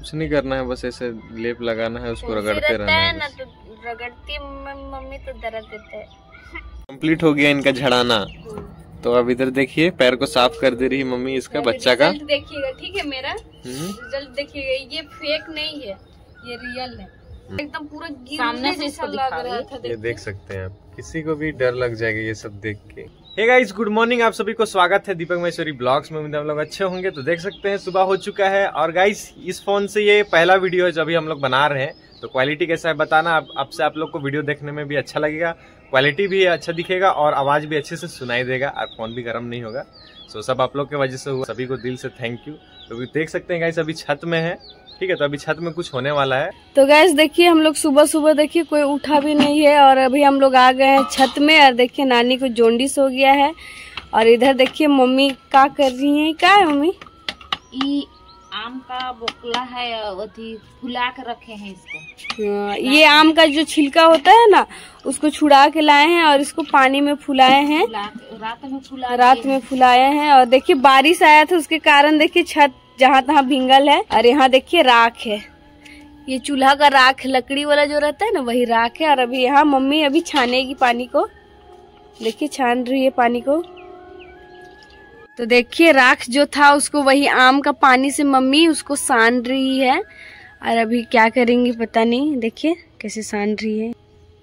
कुछ नहीं करना है, बस ऐसे लेप लगाना है, उसको रगड़ते रहना है ना, तो रगड़ती मम्मी तो दर्द देते हैं। कंप्लीट हो गया इनका झड़ाना। तो अब इधर देखिए पैर को साफ कर दे रही है मम्मी इसका बच्चा का। देखिएगा ठीक है, मेरा रिजल्ट देखिएगा, ये फेक नहीं है, ये रियल है एकदम पूरा सामने से इसको लग रहा था। ये देख सकते हैं आप, किसी को भी डर लग जाएगा ये सब देख के। हे गाइस, गुड मॉर्निंग, आप सभी को स्वागत है दीपक महेश्वरी ब्लॉग्स में। उम्मीद हम लोग अच्छे होंगे। तो देख सकते हैं सुबह हो चुका है और गाइस इस फोन से ये पहला वीडियो है जो अभी हम लोग बना रहे हैं। तो क्वालिटी कैसा है बताना, अब से आप लोग को वीडियो देखने में भी अच्छा लगेगा, क्वालिटी भी अच्छा दिखेगा और आवाज भी अच्छे से सुनाई देगा और फोन भी गर्म नहीं होगा। सो सब आप लोग के वजह से हुआ, सभी को दिल से थैंक यू। तो देख सकते हैं गाइस अभी छत में है, ठीक है, तो अभी छत में कुछ होने वाला है। तो गैस देखिए हम लोग सुबह सुबह देखिए कोई उठा भी नहीं है और अभी हम लोग आ गए हैं छत में। और देखिए नानी को जॉन्डिस हो गया है और इधर देखिए मम्मी क्या कर रही है। क्या है मम्मी? ये आम का बोकला है, फुला के रखे हैं इसको। ये आम का जो छिलका होता है ना, उसको छुड़ा के लाए हैं और इसको पानी में फुलाए हैं, रात में फुलाए हैं। और देखिए बारिश आया था उसके कारण देखिए छत जहाँ तहाँ भिंगल है। और यहाँ देखिए राख है, ये चूल्हा का राख, लकड़ी वाला जो रहता है ना वही राख है। और अभी यहाँ मम्मी अभी छानेगी पानी को, देखिए छान रही है पानी को। तो देखिए राख जो था उसको वही आम का पानी से मम्मी उसको सान रही है। और अभी क्या करेंगी पता नहीं, देखिए कैसे सान रही है।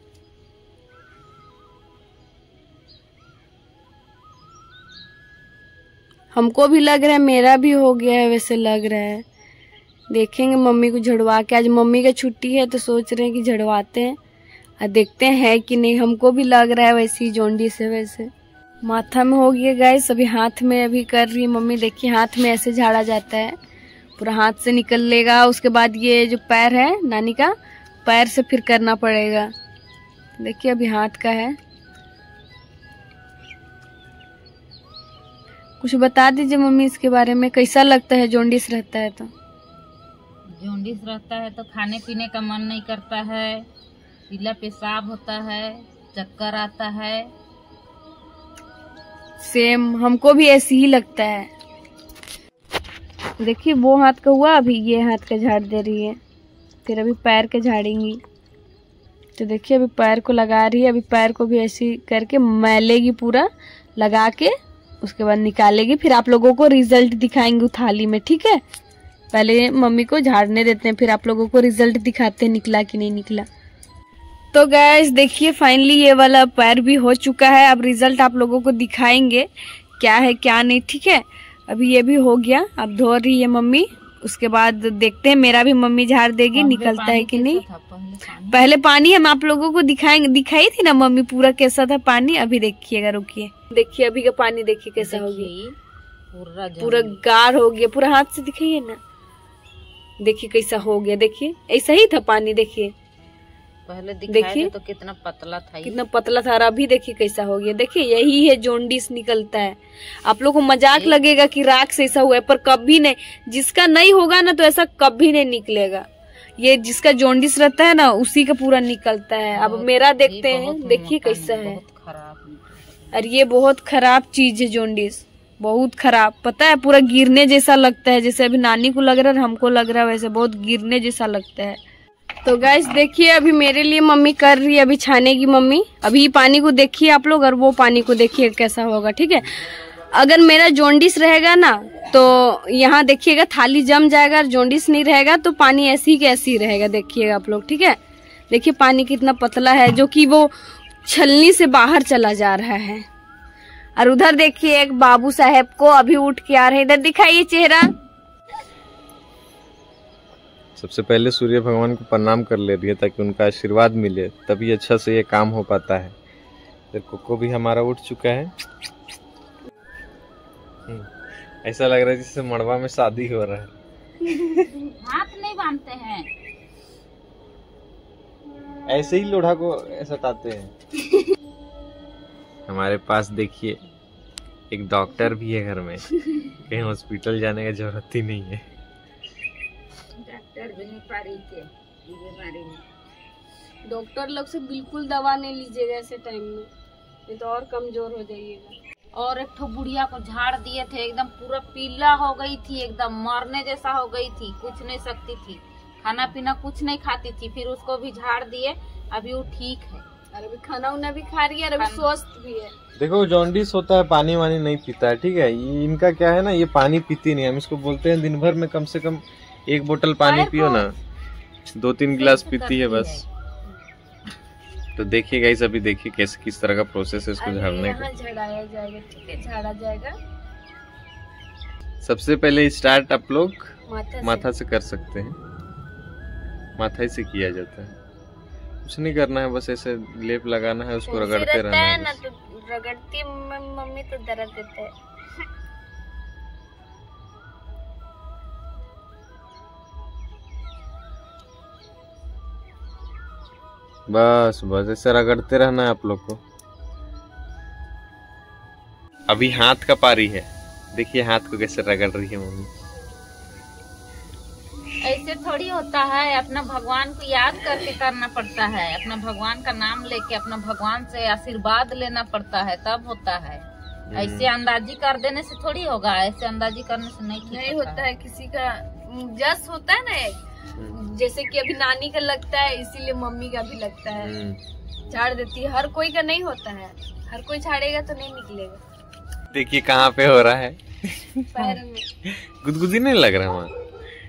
हमको भी लग रहा है मेरा भी हो गया है, वैसे लग रहा है। देखेंगे मम्मी को झड़वा के, आज मम्मी का छुट्टी है तो सोच रहे हैं कि झड़वाते हैं और देखते हैं कि नहीं। हमको भी लग रहा है वैसे ही जॉन्डिस है। वैसे माथा में हो गया गाइस, अभी हाथ में अभी कर रही है मम्मी। देखिए हाथ में ऐसे झाड़ा जाता है, पूरा हाथ से निकल लेगा। उसके बाद ये जो पैर है नानी का, पैर से फिर करना पड़ेगा। देखिए अभी हाथ का है। कुछ बता दीजिए मम्मी इसके बारे में, कैसा लगता है जॉन्डिस रहता है तो? जॉन्डिस रहता है तो खाने पीने का मन नहीं करता है, पीला पेशाब होता है, चक्कर आता है। सेम हमको भी ऐसे ही लगता है। देखिए वो हाथ का हुआ, अभी ये हाथ का झाड़ दे रही है, फिर अभी पैर के झाड़ेंगी। तो देखिए अभी पैर को लगा रही है, अभी पैर को भी ऐसे करके मैलेगी पूरा लगा के, उसके बाद निकालेगी। फिर आप लोगों को रिजल्ट दिखाएंगे थाली में, ठीक है। पहले मम्मी को झाड़ने देते हैं, फिर आप लोगों को रिजल्ट दिखाते हैं निकला कि नहीं निकला। तो गैस देखिए फाइनली ये वाला पैर भी हो चुका है। अब रिजल्ट आप लोगों को दिखाएंगे क्या है क्या नहीं, ठीक है। अभी ये भी हो गया, अब धो रही है मम्मी, उसके बाद देखते हैं मेरा भी मम्मी झाड़ देगी निकलता है कि नहीं। पहले पानी हम आप लोगों को दिखाएंगे, दिखाई थी ना मम्मी पूरा कैसा था पानी। अभी देखिएगा, रुकिए, देखिए अभी का पानी देखिए कैसा हो गया, पूरा गाढ़ हो गया। पूरा हाथ से दिखाइए ना, देखिए कैसा हो गया। देखिए ऐसा ही था पानी, देखिए पहले देखिए तो कितना पतला था, कितना पतला था। और अभी देखिए कैसा हो गया। देखिए यही है जॉन्डिस निकलता है। आप लोग को मजाक लगेगा कि राख से ऐसा हुआ है, पर कभी नहीं, जिसका नहीं होगा ना तो ऐसा कभी नहीं निकलेगा। ये जिसका जॉन्डिस रहता है ना उसी का पूरा निकलता है। अब मेरा देखते हैं, देखिए कैसा है। और ये बहुत खराब चीज है जॉन्डिस, बहुत खराब। पता है पूरा गिरने जैसा लगता है, जैसे अभी नानी को लग रहा है हमको लग रहा है, वैसे बहुत गिरने जैसा लगता है। तो गाइस देखिए अभी मेरे लिए मम्मी कर रही है, अभी छानेगी मम्मी। अभी पानी को देखिए आप लोग और वो पानी को देखिए कैसा होगा, ठीक है। अगर मेरा जॉन्डिस रहेगा ना तो यहाँ देखिएगा थाली जम जाएगा, और जॉन्डिस नहीं रहेगा तो पानी ऐसी के ऐसी रहेगा। देखिएगा आप लोग, ठीक है। देखिए पानी कितना पतला है, जो कि वो छलनी से बाहर चला जा रहा है। और उधर देखिए एक बाबू साहेब को अभी उठ के आ रहे हैं, इधर दिखाइए चेहरा। सबसे पहले सूर्य भगवान को प्रणाम कर ले रही है ताकि उनका आशीर्वाद मिले, तभी अच्छा से ये काम हो पाता है। फिर कोको भी हमारा उठ चुका है। ऐसा लग रहा है जैसे मड़वा में शादी हो रहा है। हाथ नहीं बांधते हैं, ऐसे ही लोढ़ा को सटाते हैं। हमारे पास देखिए एक डॉक्टर भी है घर में, कहीं हॉस्पिटल जाने की जरूरत ही नहीं है। डॉक्टर भी नहीं पा रही थी बीमारी में। डॉक्टर लोग से बिल्कुल दवा नहीं लीजिएगा ऐसे टाइम में, नहीं तो और कमजोर हो जाइएगा। और एक ठो बुढ़िया को झाड़ दिए थे, एकदम पूरा पीला हो गई थी, एकदम मरने जैसा हो गई थी, कुछ नहीं सकती थी, खाना पीना कुछ नहीं खाती थी। फिर उसको भी झाड़ दिए, अभी वो ठीक है और अभी खाना उना भी खा रही है और अभी स्वस्थ भी है। देखो जॉन्डिस होता है, पानी वानी नहीं पीता है, ठीक है। ये इनका क्या है ना, ये पानी पीती नहीं। हम इसको बोलते हैं दिन भर में कम से कम 1 बोतल पानी पियो ना, 2-3 गिलास पीती है बस। तो देखिए गाइस, अभी देखिए कैसे किस तरह का प्रोसेस है इसको झाड़ने का। झाड़ाया जाएगा, ठीक है, झाड़ा जाएगा। सबसे पहले स्टार्ट आप लोग माथा से कर सकते हैं, माथा ही से किया जाता है। कुछ नहीं करना है, बस ऐसे लेप लगाना है, उसको रगड़ते रहना है ना। तो रगड़ती मम्मी तो दर्द देते है। बस बस ऐसे रगड़ते रहना है आप लोग को। अभी हाथ का पारी है, देखिए हाथ को कैसे रगड़ रही है मम्मी। ऐसे थोड़ी होता है, अपना भगवान को याद करके करना पड़ता है, अपना भगवान का नाम लेके अपना भगवान से आशीर्वाद लेना पड़ता है, तब होता है। ऐसे अंदाजी कर देने से थोड़ी होगा, ऐसे अंदाजी करने से नहीं होता है। किसी का जस होता है ना, जैसे कि अभी नानी का लगता है, इसीलिए मम्मी का भी लगता है, झाड़ देती है। हर कोई का नहीं होता है, हर कोई झाड़ेगा तो नहीं निकलेगा। देखिए कहाँ पे हो रहा है, पैर में गुदगुदी नहीं लग रहा वहाँ,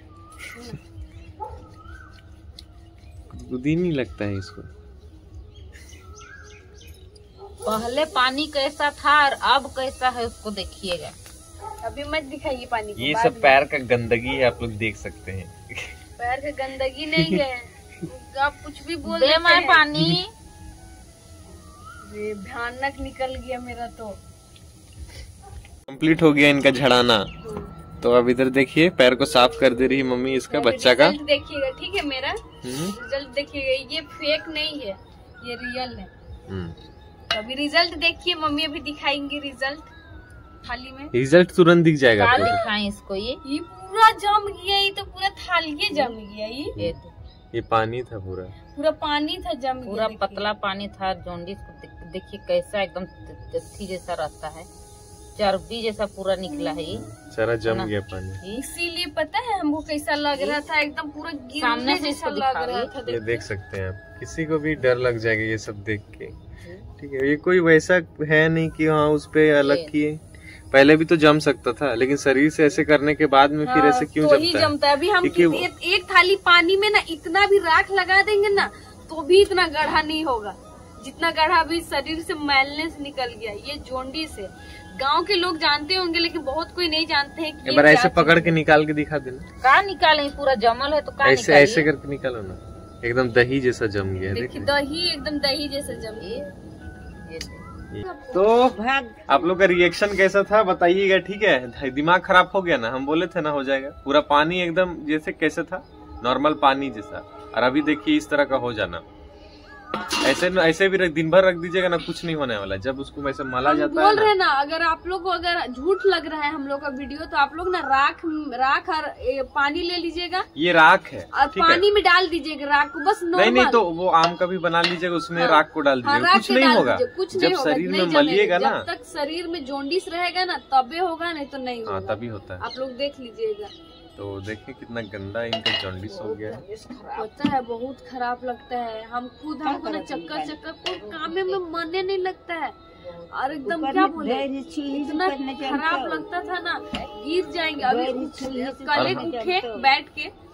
गुदगुदी नहीं लगता है इसको। पहले पानी कैसा था और अब कैसा है उसको देखिएगा। अभी मत दिखाइए पानी को, ये सब पैर का गंदगी है, आप लोग देख सकते हैं। पैर का गंदगी नहीं है, आप कुछ भी बोल दे मैं पानी। भयानक निकल गया मेरा तो। कंप्लीट हो गया इनका झड़ाना। तो अब इधर देखिए पैर को साफ कर दे रही है मम्मी इसका, बच्चा का। देखिएगा, ठीक है, मेरा रिजल्ट देखिएगा, ये फेक नहीं है, ये रियल है। अभी रिजल्ट देखिए, मम्मी अभी दिखाएंगे रिजल्ट थाली में। रिजल्ट तुरंत दिख जाएगा। क्या दिखाएं इसको? ये पूरा जम गया, ये तो पूरा थाली जम गया। ये पानी था, पूरा पानी था, जम पूरा पतला पानी था। जॉन्डिस को देखिए कैसा एकदम तथी जैसा रहता है, चर्बी जैसा पूरा निकला है, ये सारा जम गया पानी। इसीलिए पता है हमको कैसा लग रहा था, एकदम पूरा सामने से जैसा लग रहा था। ये देख सकते हैं आप, किसी को भी डर लग जाएगा ये सब देख के, ठीक है। ये कोई वैसा है नहीं कि हाँ उस पे अलग किए, पहले भी तो जम सकता था, लेकिन शरीर से ऐसे करने के बाद में फिर ऐसे क्यों जमता है? अभी हम एक थाली पानी में ना इतना भी राख लगा देंगे ना तो भी इतना गढ़ा नहीं होगा जितना गढ़ा अभी शरीर से मैलने से निकल गया। ये जॉन्डिस है, गांव के लोग जानते होंगे लेकिन बहुत कोई नहीं जानते हैं कि एक बार ऐसे पकड़ के निकाल के दिखा देना। कहाँ निकाले, पूरा जमल है तो कहाँ ऐसे ऐसे करके निकालो ना, एकदम दही जैसा जम गया। देखिए दही एकदम दही जैसा जम गया। तो आप लोग का रिएक्शन कैसा था बताइएगा, ठीक है। दिमाग खराब हो गया ना, हम बोले थे ना हो जाएगा। पूरा पानी एकदम जैसे कैसे था, नॉर्मल पानी जैसा, और अभी देखिए इस तरह का हो जाना। ऐसे भी दिन भर रख दीजिएगा ना, कुछ नहीं होने वाला। जब उसको वैसे मला जाता है, बोल रहे ना, अगर आप लोग को अगर झूठ लग रहा है हम लोग का वीडियो, तो आप लोग ना राख और पानी ले लीजिएगा। ये राख है और पानी में डाल दीजिएगा राख को, बस नॉर्मल। नहीं तो वो आम का भी बना लीजिएगा, उसमें राख को डाल दीजिएगा, कुछ नहीं होगा। जब शरीर में मलिएगा ना, जब तक शरीर में जॉन्डिस रहेगा ना तबे होगा, नहीं तो नहीं होगा। तभी होता है, आप लोग देख लीजिएगा। तो देखिए कितना गंदा इनका जॉन्डिस हो गया है। होता है, बहुत खराब लगता है। हमको ना चक्कर कोई काम में मन नहीं लगता है, और एकदम क्या बोले, इतना खराब लगता था ना, गिर जाएंगे। अभी कल उठे बैठ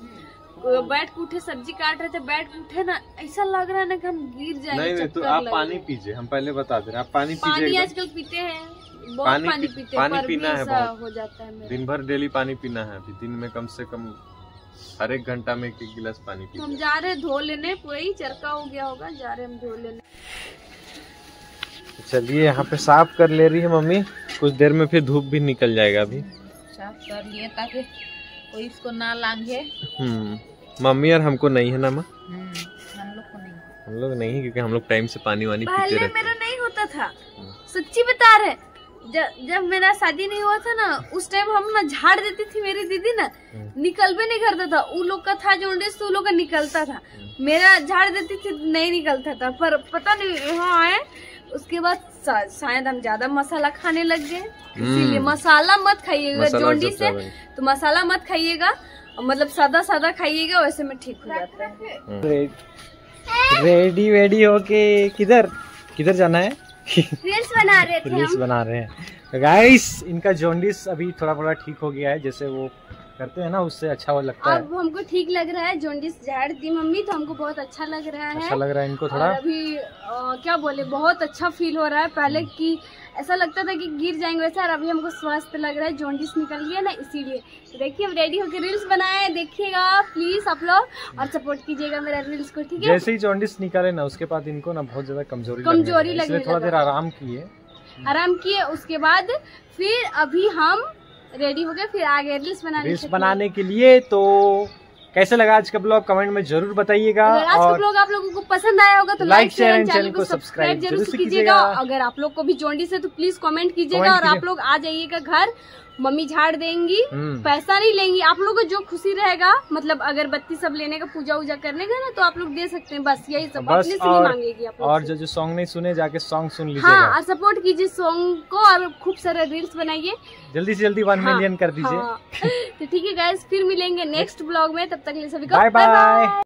के उठे, सब्जी काट रहे थे, बैठ के उठे ना, ऐसा लग रहा है ना कि हम गिर जाएंगे। नहीं तो आप पानी पीजिए, हम पहले बता दे रहे, आप पानी आजकल पीते हैं, बहुत पानी पीते हैं, पर पीना है, बहुत हो जाता है। दिन भर डेली पानी पीना है। अभी दिन में कम से कम हर 1 घंटा में 1 गिलास पानी पीना। हम जा रहे धो लेने, वही चरका हो गया होगा, जा रहे हम धो लेने। चलिए यहाँ पे साफ कर ले रही है मम्मी, कुछ देर में फिर धूप भी निकल जाएगा। अभी साफ कर लिए ताकि कोई इसको ना लांघे। मम्मी और हमको नहीं है ना माँ, हम लोग को नहीं, क्योंकि हम लोग टाइम से पानी वानी पीते रहते। मेरा नहीं होता था, सच्ची बता रहे। जब मेरा शादी नहीं हुआ था ना, उस टाइम हम ना झाड़ देती थी मेरी दीदी ना, निकल भी नहीं करता था। उन लोग का था जॉन्डिस, तो उन लोग का निकलता था, मेरा झाड़ देती थी नहीं निकलता था। पर पता नहीं यहाँ आए उसके बाद शायद हम ज्यादा मसाला खाने लग गए, इसीलिए मसाला मत खाइएगा। जॉन्डिस है तो मसाला मत खाइएगा, मतलब सादा सादा खाइएगा, वैसे में ठीक हो जाता है। रेडी वेडी होके किधर जाना है? रील्स बना रहे थे, रील्स बना रहे हैं गाइस। इनका जॉन्डिस अभी थोड़ा ठीक हो गया है, जैसे वो करते हैं ना उससे अच्छा वो लगता है। अब हमको ठीक लग रहा है, जॉन्डिस झाड़ दी मम्मी तो हमको बहुत अच्छा लग रहा है। अच्छा लग रहा है इनको थोड़ा। अभी क्या बोले, बहुत अच्छा फील हो रहा है। पहले की ऐसा लगता था कि गिर जाएंगे वैसा, और अभी हमको स्वस्थ लग रहा है, जॉन्डिस निकल गया ना इसीलिए। तो देखिए हम रेडी होकर रील्स बनाए, देखिएगा प्लीज आप लोग, और सपोर्ट कीजिएगा मेरा रील्स को, ठीक है? जैसे ही जॉन्डिस निकाले ना उसके बाद इनको ना बहुत ज्यादा कमजोरी लगने, थोड़ा देर आराम किए। उसके बाद फिर अभी हम रेडी हो गए, फिर आगे रील्स बनाने के लिए। तो कैसे लगा आज का ब्लॉग कमेंट में जरूर बताइएगा। अगर आज का ब्लॉग आप लोगों को पसंद आया होगा तो लाइक शेयर एंड चैनल को सब्सक्राइब जरूर कीजिएगा। अगर आप लोग को भी जॉन्डिस है तो प्लीज कमेंट कीजिएगा, और आप लोग आ जाइएगा घर, मम्मी झाड़ देंगी, पैसा नहीं लेंगी। आप लोगों को जो खुशी रहेगा, मतलब अगरबत्ती सब लेने का, पूजा वूजा करने का ना, तो आप लोग दे सकते हैं, बस यही सब, अपने से नहीं मांगेगी आप लोग। और जो सॉन्ग नहीं सुने जाके सॉन्ग सुन लीजिएगा। हाँ, और सपोर्ट कीजिए सॉन्ग को, और खूब सारा रील्स बनाइए, जल्दी से जल्दी 1 मिलियन कर दीजिए। तो ठीक है गाइस, फिर मिलेंगे नेक्स्ट ब्लॉग में, तब तक के लिए सभी को बाय बाय।